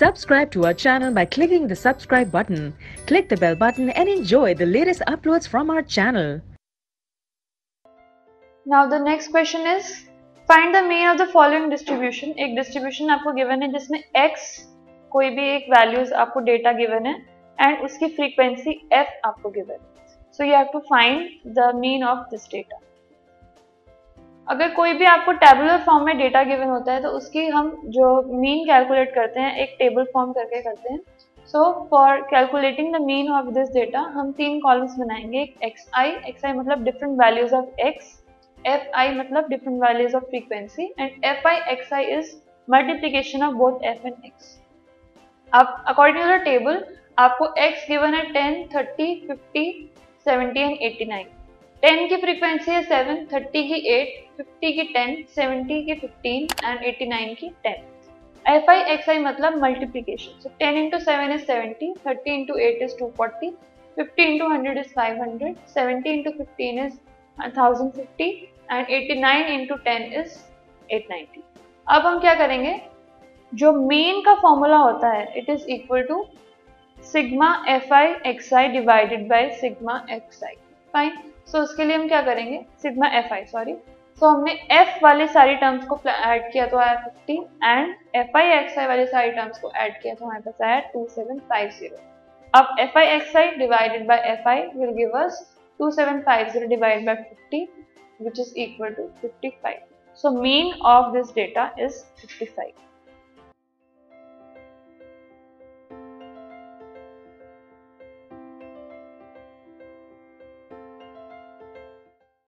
Subscribe to our channel by clicking the subscribe button. Click the bell button and enjoy the latest uploads from our channel. Now the next question is find the mean of the following distribution. एक distribution आपको given है जिसमें x कोई भी एक values आपको data given है and उसकी frequency f आपको given है. So you have to find the mean of this data. अगर कोई भी आपको टेबुलर फॉर्म में डेटा गिवन होता है तो उसकी हम जो मीन कैलकुलेट करते हैं एक टेबल फॉर्म करके करते हैं. So for calculating the mean of this data हम 3 कॉलम्स बनाएंगे. एक xi मतलब different values of x, fi मतलब different values of frequency and fi xi is multiplication of both f and x. अब according to the table आपको x given है 10, 30, 50, 70 and 89. 10 की frequency है 7, 30 की 8, 50 की 10, 70 की 15 एंड 89 की 10. fi xi मतलब multiplication. So 10 into 7 is 70, 30 into 8 is 240, 50 into 100 is 500, 70 into 15 is 1050 and 89 into 10 is 890. अब हम क्या करेंगे, जो मीन का फॉर्मूला होता है it is equal to sigma fi xi divided by sigma xi. Fine. So उसके लिए हम क्या करेंगे, सिग्मा fi सॉरी. सो हमने f वाली सारी टर्म्स को ऐड किया तो आया 50 एंड fi xi वाली सारी टर्म्स को ऐड किया तो हमारे पास आया 2750. अब fi xi divided by fi will give us 2750 divided by 50 which is equal to 55. So mean of this data is 55.